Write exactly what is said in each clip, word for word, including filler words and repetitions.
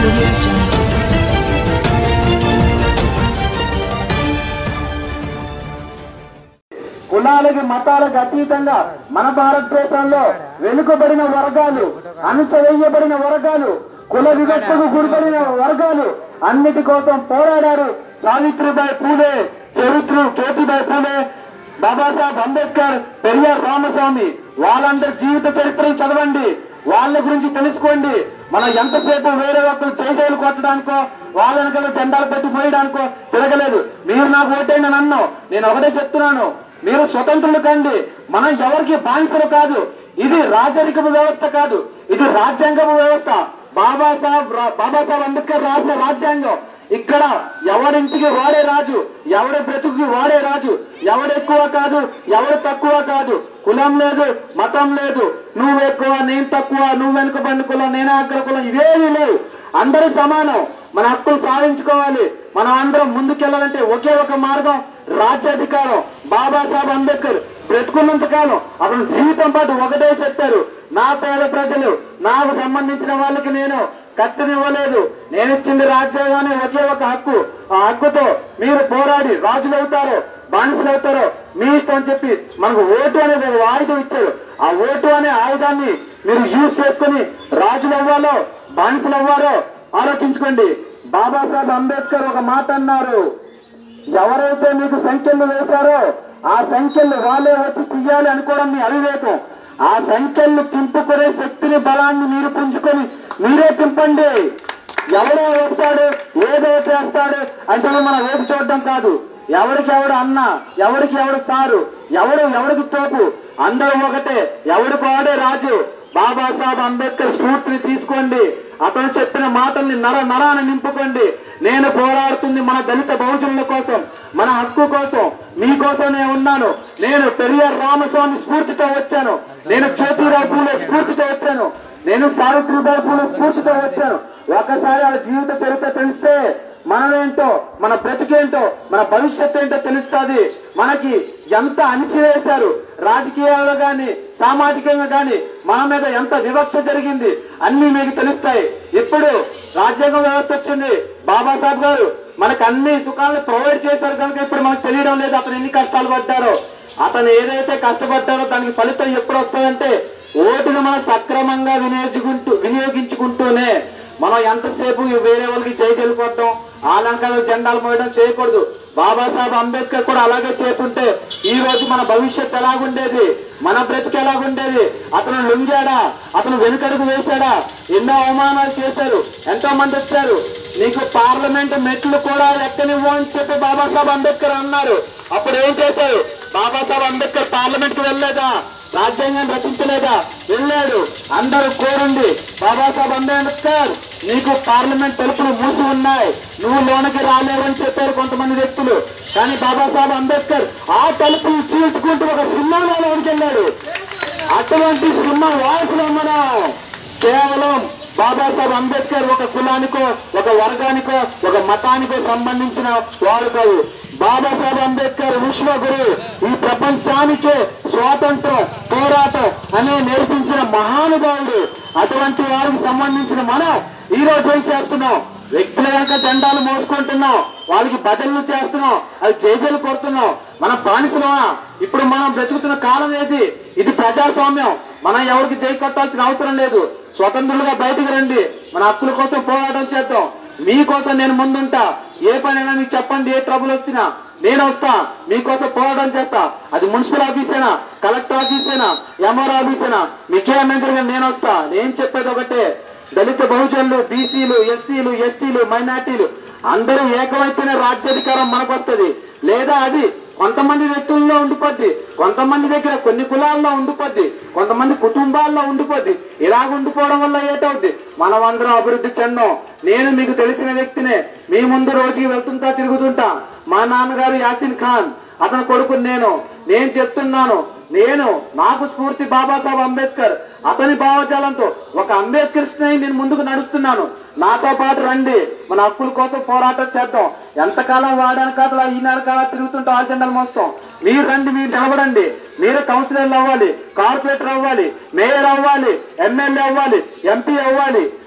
కులాలకి మతాలకు అతీతంగా మన భారతదేశంలో వెనుకబడిన వర్గాలు, అణచివేయబడిన వర్గాలు, కుల వివక్షకు గురిపడిన వర్గాలు అన్నిటి కోసం పోరాడారు సావిత్రిబాయి పూలే, చరిత్ర జ్యోతిబాయి పూలే, బాబాసాహెబ్ అంబేద్కర్, పెరియార్ రామస్వామి. వాళ్ళందరి జీవిత చరిత్రలు చదవండి, వాళ్ళ గురించి తెలుసుకోండి. మనం ఎంతసేపు వేరే ఒకరు చేసేలు కొట్టడానికో వాళ్ళని కదా జెండాలు పెట్టి పోయడానికో తిరగలేదు. మీరు నాకు ఓటైన నన్ను నేను ఒకటే చెప్తున్నాను, మీరు స్వతంత్రులు కండి. మనం ఎవరికి బానిసలు కాదు. ఇది రాజరికపు వ్యవస్థ కాదు, ఇది రాజ్యాంగపు వ్యవస్థ. బాబాసాహెబ్ బాబాసాహెబ్ అంబేద్కర్ రాసిన రాజ్యాంగం. ఇక్కడ ఎవరింటికి వాడే రాజు, ఎవరి బ్రతుకుకి వాడే రాజు. ఎవడెక్కువ కాదు, ఎవరు తక్కువ కాదు. కులం లేదు, మతం లేదు, నువ్వు ఎక్కువ నేను తక్కువ, నువ్వు వెనుకబడిన కులం నేను అగ్ర కులం, ఇవేమీ లేవు. అందరూ సమానం. మన హక్కులు సాధించుకోవాలి. మనం అందరం ముందుకెళ్లాలంటే ఒకే ఒక మార్గం రాజ్యాధికారం. బాబాసాహెబ్ అంబేద్కర్ బ్రతుకున్నంత కాలం అతను జీవితం పాటు ఒకటే చెప్పారు, నా పేద ప్రజలు, నాకు సంబంధించిన వాళ్ళకి నేను కత్తినివ్వలేదు, నేను ఇచ్చింది రాజ్యాంగానే ఒకే ఒక హక్కు. ఆ హక్కుతో మీరు పోరాడి రాజులు అవుతారో బానిసలు అవుతారో మీ ఇష్టం అని చెప్పి మనకు ఓటు అనేది ఒక ఆయుధం ఇచ్చారు. ఆ ఓటు అనే ఆయుధాన్ని మీరు యూజ్ చేసుకుని రాజులు అవ్వాలో బానిసలు అవ్వారో ఆలోచించుకోండి. బాబాసాహెబ్ అంబేద్కర్ ఒక మాట అన్నారు, ఎవరైతే మీకు సంఖ్యలు వేశారో ఆ సంఖ్యలు వాళ్ళే వచ్చి తీయాలి అనుకోవడం మీ అవివేకం. ఆ సంఖ్యలు తింపుకునే శక్తిని బలాన్ని మీరు పుంజుకొని మీరే తింపండి. ఎవడో వస్తాడు ఏదో చేస్తాడు అంటే మనం వేసి చూడడం కాదు. ఎవరికి ఎవడు అన్న, ఎవరికి ఎవడు సారు, ఎవడు ఎవడికి తోపు, అందరూ ఒకటే, ఎవడికి వాడే రాజు. బాబాసాహెబ్ అంబేద్కర్ స్ఫూర్తిని తీసుకోండి. అతను చెప్పిన మాటల్ని నర నరాన్ని నింపుకోండి. నేను పోరాడుతుంది మన దళిత బహుజనుల కోసం, మన హక్కు కోసం, మీకోసం నేను ఉన్నాను. నేను పెరియార్ రామస్వామి స్ఫూర్తితో వచ్చాను, నేను జ్యోతిరావు పూలే స్ఫూర్తితో వచ్చాను, నేను సావిత్రిబాయి పూలే స్ఫూర్తితో వచ్చాను. ఒకసారి ఆ జీవిత చరిత్ర తెలిస్తే మనమేంటో, మన బ్రతికేంటో, మన భవిష్యత్ ఏంటో తెలుస్తుంది. మనకి ఎంత అణిచివేశారు రాజకీయాల్లో గాని సామాజికంగా గాని, మన మీద ఎంత వివక్ష జరిగింది అన్ని మీకు తెలుస్తాయి. ఇప్పుడు రాజ్యాంగ వ్యవస్థ వచ్చింది. బాబాసాహెబ్ గారు మనకు అన్ని సుఖాలను ప్రొవైడ్ చేశారు కనుక ఇప్పుడు మనకు తెలియడం లేదు అతను ఎన్ని కష్టాలు పడ్డారో. అతను ఏదైతే కష్టపడ్డారో దానికి ఫలితం ఎప్పుడు వస్తుందంటే ఓటును మనం సక్రమంగా వినియోగించుకుంటూ వినియోగించుకుంటూనే. మనం ఎంతసేపు వేరే వాళ్ళకి చేసేలు కొట్టడం, ఆలంకాల జెండాలు మోయడం చేయకూడదు. బాబాసాహెబ్ అంబేద్కర్ కూడా అలాగే చేస్తుంటే ఈ రోజు మన భవిష్యత్ ఎలాగుండేది, మన బ్రతుకు ఎలాగుండేది. అతను లొంగాడా, అతను వెనుకడుగు వేశాడా, ఎన్నో అవమానాలు చేశారు, ఎంతో మంది వచ్చారు. నీకు పార్లమెంట్ మెట్లు కూడా ఎక్కనివ్వు అని చెప్పి బాబాసాహెబ్ అంబేద్కర్ అన్నారు. అప్పుడు ఏం చేశారు? బాబాసాహెబ్ అంబేద్కర్ పార్లమెంట్ కు వెళ్ళలేదా, రాజ్యాంగాన్ని రచించలేదా? వెళ్ళాడు. అందరూ కోరుండి బాబాసాహెబ్ అంబేద్కర్ నీకు పార్లమెంట్ తలుపులు మూసి ఉన్నాయి, నువ్వు లోనికి రాలేవని చెప్పారు కొంతమంది వ్యక్తులు. కానీ బాబాసాహెబ్ అంబేద్కర్ ఆ తలుపులు చీల్చుకుంటూ ఒక సింహంలో లోనికి వెళ్ళాడు. అటువంటి సింహం వారసులు మనం. కేవలం బాబాసాహెబ్ అంబేద్కర్ ఒక కులానికో, ఒక వర్గానికో, ఒక మతానికో సంబంధించిన వాడు కాదు. బాబాసాహెబ్ అంబేద్కర్ విశ్వగురు, ఈ ప్రపంచానికే స్వాతంత్రం పోరాటం అనే నేర్పించిన మహానుభావుడు. అటువంటి వారికి సంబంధించిన మనం ఈ రోజు ఏం చేస్తున్నాం? వ్యక్తుల యొక్క జెండాలు మోసుకుంటున్నాం, వాళ్ళకి భజనలు చేస్తున్నాం, అది జేజేలు కొడుతున్నాం. మన బానిసలమా? ఇప్పుడు మనం బ్రతుకుతున్న కాలం ఏది? ఇది ప్రజాస్వామ్యం. మనం ఎవరికి జై కొట్టాల్సిన అవసరం లేదు. స్వతంత్రులుగా బయటికి రండి, మన హక్కుల కోసం పోరాటం చేద్దాం. మీకోసం నేను ముందుంటా. ఏ పనైనా మీకు చెప్పండి, ఏ ట్రబుల్ వచ్చినా నేను వస్తా, మీకోసం పోరాటం చేస్తా. అది మున్సిపల్ ఆఫీసేనా, కలెక్టర్ ఆఫీసేనా, ఎంఆర్ ఆఫీసేనా, మీకేమన్నా జరిగినా నేను వస్తా. నేను చెప్పేది ఒకటే, దళిత బహుజనులు, బీసీలు, ఎస్సీలు, ఎస్టీలు, మైనార్టీలు అందరూ ఏకమైపోయిన రాజ్యాధికారం మనకు వస్తుంది. లేదా అది కొంతమంది వ్యక్తుల్లో ఉండిపోద్ది, కొంతమంది దగ్గర కొన్ని కులాల్లో ఉండిపోద్ది, కొంతమంది కుటుంబాల్లో ఉండిపోద్ది. ఇలాగ ఉండిపోవడం వల్ల ఏటవుద్ది? మనం అందరం అభివృద్ధి చెందాం. నేను మీకు తెలిసిన వ్యక్తినే, మీ ముందు రోజుకి వెళ్తుంటా తిరుగుతుంటా. మా నాన్నగారు యాసిన్ ఖాన్, అతని కొడుకు నేను. నేను చెప్తున్నాను, నేను నాకు స్ఫూర్తి బాబాసాహెబ్ అంబేద్కర్. అతని భావజాలంతో ఒక అంబేద్కరిస్ట్ నేను ముందుకు నడుస్తున్నాను. నాతో పాటు రండి, మన హక్కుల కోసం పోరాటం చేద్దాం. ఎంతకాలం వాడాను కాదు ఈనాడు కాలం తిరుగుతుంటాం, ఆ జెండాలు మోస్తాం. మీరు రండి, మీరు నిలబడండి. మీరు కౌన్సిలర్లు అవ్వాలి, కార్పొరేటర్ అవ్వాలి, మేయర్ అవ్వాలి, ఎమ్మెల్యే అవ్వాలి, ఎంపీ అవ్వాలి.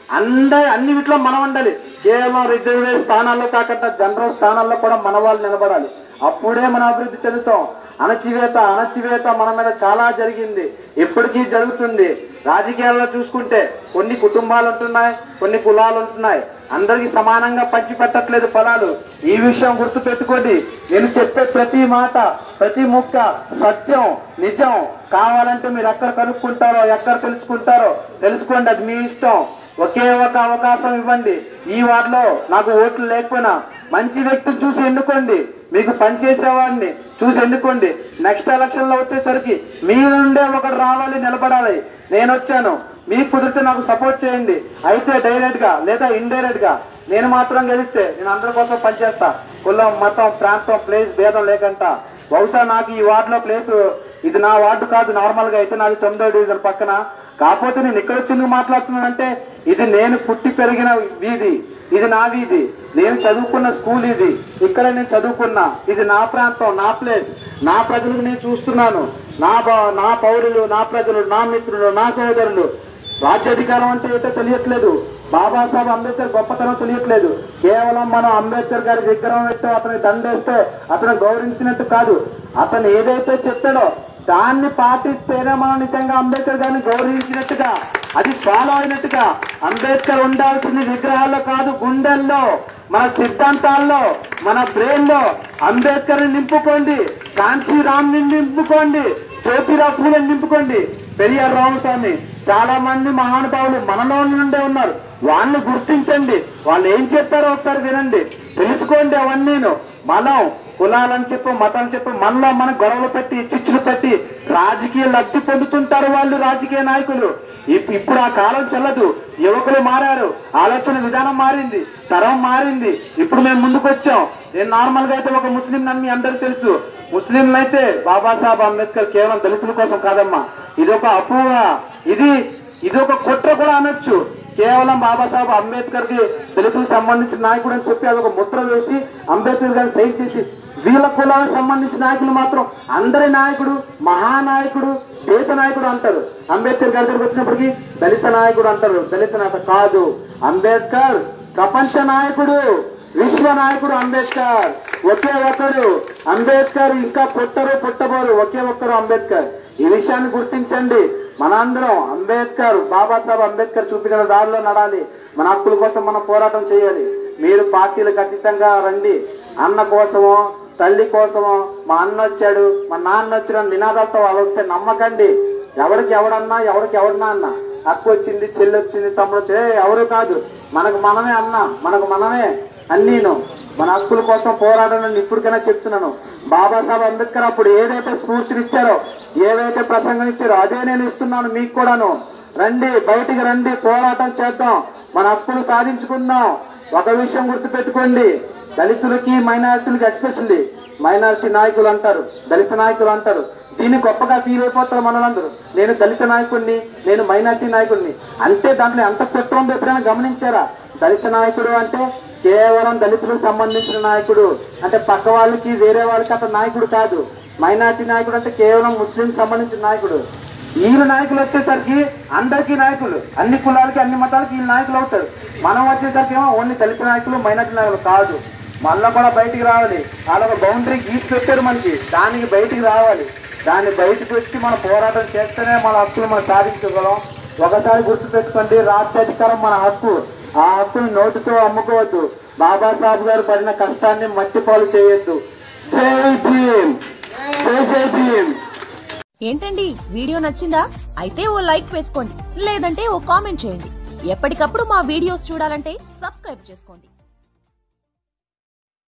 అందరి అన్ని వీటిలో మనం ఉండాలి. కేవలం రిజర్వేషన్ స్థానాల్లో కాకుండా జనరల్ స్థానాల్లో కూడా మన వాళ్ళు నిలబడాలి. అప్పుడే మన అభివృద్ధి చెందుతాం. అణచివేత అణచివేత మన మీద చాలా జరిగింది, ఇప్పటికీ జరుగుతుంది. రాజకీయాల్లో చూసుకుంటే కొన్ని కుటుంబాలు ఉంటున్నాయి, కొన్ని కులాలు ఉంటున్నాయి. అందరికి సమానంగా పంచి పెట్టట్లేదు ఫలాలు. ఈ విషయం గుర్తు పెట్టుకోండి. నేను చెప్పే ప్రతి మాట, ప్రతి ముక్క సత్యం, నిజం. కావాలంటే మీరు ఎక్కడ కనుక్కుంటారో, ఎక్కడ తెలుసుకుంటారో తెలుసుకోండి, అది మీ ఇష్టం. ఒకే ఒక అవకాశం ఇవ్వండి. ఈ వార్డులో నాకు ఓట్లు లేకపోయినా మంచి వ్యక్తిని చూసి ఎన్నుకోండి, మీకు పనిచేసేవాడిని చూసి ఎన్నుకోండి. నెక్స్ట్ ఎలక్షన్ లో వచ్చేసరికి మీ నుండే ఒకటి రావాలి, నిలబడాలి. నేను వచ్చాను, మీకు కుదిరితే నాకు సపోర్ట్ చేయండి. అయితే డైరెక్ట్ గా లేదా ఇండైరెక్ట్ గా నేను మాత్రం గెలిస్తే నేను అందరి కోసం పనిచేస్తా. కులం, మతం, ప్రాంతం, ప్లేస్ భేదం లేకంట. బహుశా నాకు ఈ వార్డులో ప్లేస్ ఇది నా వార్డు కాదు, నార్మల్ గా అయితే నాకు తొమ్మిదో డివిజన్ పక్కన. కాకపోతే నేను ఇక్కడ వచ్చి మాట్లాడుతున్నానంటే ఇది నేను పుట్టి పెరిగిన వీధి, ఇది నా వీధి, నేను చదువుకున్న స్కూల్ ఇది, ఇక్కడ నేను చదువుకున్నా. ఇది నా ప్రాంతం, నా ప్లేస్, నా ప్రజలకు నేను చూస్తున్నాను. నా నా పౌరులు, నా ప్రజలు, నా మిత్రులు, నా సోదరులు. రాజ్యాధికారం అంటే ఏంటో తెలియట్లేదు, బాబాసాహెబ్ అంబేద్కర్ గొప్పతనం తెలియట్లేదు. కేవలం మనం అంబేద్కర్ గారి విగ్రహం పెట్టో అతని దండేస్తే అతను గౌరవించినట్టు కాదు. అతను ఏదైతే చెప్తాడో దాన్ని పాటిస్తేనే మనం నిజంగా అంబేద్కర్ గారిని గౌరవించినట్టుగా, అది ఫాలో అయినట్టుగా. అంబేద్కర్ ఉండాల్సింది విగ్రహాల్లో కాదు, గుండెల్లో, మన సిద్ధాంతాల్లో, మన బ్రెయిన్ లో అంబేద్కర్ నింపుకోండి. కాంచీరామ్ ని నింపుకోండి, జ్యోతిరావు పూలని నింపుకోండి, పెరియార్ రామస్వామి. చాలా మంది మహానుభావులు మనలో నుండే ఉన్నారు, వాళ్ళని గుర్తించండి. వాళ్ళు ఏం చెప్పారో ఒకసారి వినండి, తెలుసుకోండి. అవన్నీను మనం కులాలని చెప్పు, మతం చెప్పు, మనలో మన గొడవలు పెట్టి, చిచ్చులు పెట్టి రాజకీయ లబ్ధి పొందుతుంటారు వాళ్ళు, రాజకీయ నాయకులు. ఇప్పుడు ఆ కాలం చెల్లదు, యువకులు మారారు, ఆలోచన విధానం మారింది, తరం మారింది. ఇప్పుడు మేము ముందుకు వచ్చాం. నేను నార్మల్ గా అయితే ఒక ముస్లిం నన్ను మీ అందరికి తెలుసు. ముస్లింలు అయితే బాబాసాహెబ్ అంబేద్కర్ కేవలం దళితుల కోసం కాదమ్మా, ఇది ఒక అపోహ, ఇది ఇది ఒక కుట్ర కూడా అనొచ్చు. కేవలం బాబాసాహెబ్ అంబేద్కర్ కి దళితులకు సంబంధించిన నాయకుడు అని చెప్పి అదొక ముద్ర వేసి అంబేద్కర్ గారిని సైన్ చేసి వీళ్ళ కులాలకు సంబంధించిన నాయకులు మాత్రం అందరి నాయకుడు, మహానాయకుడు, దేశ నాయకుడు అంటారు. అంబేద్కర్ గారి దగ్గరికి వచ్చినప్పటికీ దళిత నాయకుడు అంటారు. దళిత నాయకుడు కాదు, అంబేద్కర్ ప్రపంచ నాయకుడు, విశ్వ నాయకుడు అంబేద్కర్. ఒకే ఒక్కడు అంబేద్కర్, ఇంకా పుట్టరు పుట్టబోరు, ఒకే ఒక్కరు అంబేద్కర్. ఈ విషయాన్ని గుర్తించండి. మనందరం అంబేద్కర్, బాబాసాహెబ్ అంబేద్కర్ చూపించిన దారిలో నడాలి. మన హక్కుల కోసం మనం పోరాటం చేయాలి. మీరు పార్టీలకు అతీతంగా రండి. అన్న కోసమో, తల్లి కోసమో, మా అన్న వచ్చాడు, మా నాన్న వచ్చిన నినాదాలతో వాళ్ళు వస్తే నమ్మకండి. ఎవరికి ఎవడన్నా, ఎవరికి ఎవడన్నా అన్న, హక్కు వచ్చింది, చెల్లి వచ్చింది, తమ్ముడు వచ్చి ఎవరు కాదు, మనకు మనమే అన్న, మనకు మనమే అన్నీను. మన హక్కుల కోసం పోరాడాలని ఇప్పటికైనా చెప్తున్నాను. బాబాసాహెబ్ అంబేద్కర్ అప్పుడు ఏదైతే స్ఫూర్తినిచ్చారో, ఏవైతే ప్రసంగం ఇచ్చారో అదే నేను ఇస్తున్నాను మీకు కూడాను. రండి, బయటికి రండి, పోరాటం చేద్దాం, మన హక్కులు సాధించుకుందాం. ఒక విషయం గుర్తు పెట్టుకోండి, దళితులకి, మైనారిటీలకి, ఎస్పెషల్లీ మైనారిటీ నాయకులు అంటారు, దళిత నాయకులు అంటారు. దీన్ని గొప్పగా ఫీల్ అయిపోతారు మనలందరూ. నేను దళిత నాయకుడిని, నేను మైనారిటీ నాయకుడిని అంటే దాంట్లో ఎంత కుట్ర ఉందో ఎప్పుడైనా గమనించారా? దళిత నాయకుడు అంటే కేవలం దళితులకు సంబంధించిన నాయకుడు, అంటే పక్క వాళ్ళకి, వేరే వాళ్ళకి అతను నాయకుడు కాదు. మైనారిటీ నాయకుడు అంటే కేవలం ముస్లిం సంబంధించిన నాయకుడు. వీళ్ళ నాయకులు వచ్చేసరికి అందరికీ నాయకులు, అన్ని కులాలకి, అన్ని మతాలకి వీళ్ళు నాయకులు అవుతారు. మనం వచ్చేసరికి ఏమో ఓన్లీ దళిత నాయకులు, మైనారిటీ నాయకులు కాదు. మళ్ళా కూడా బయటికి రావాలి. వాళ్ళ ఒక బౌండరీ గీసి పెట్టారు మనకి, దానికి బయటికి రావాలి. దాన్ని బయటకు వచ్చి మన పోరాటం చేస్తేనే మన హక్కులు మనం సాధించగలం. ఒకసారి గుర్తు పెట్టుకోండి, రాజ్యాధికారం మన హక్కు. ఆ హక్కుని నోటితో అమ్ముకోవద్దు. బాబాసాహెబ్ గారు పడిన కష్టాన్ని మట్టిపాలు చేయొద్దు. జై భీమ్, జై జై భీమ్. ఏంటండి, వీడియో నచ్చిందా? అయితే ఓ లైక్ వేసుకోండి, లేదంటే ఓ కామెంట్ చేయండి. ఎప్పటికప్పుడు మా వీడియోస్ చూడాలంటే సబ్స్క్రైబ్ చేసుకోండి.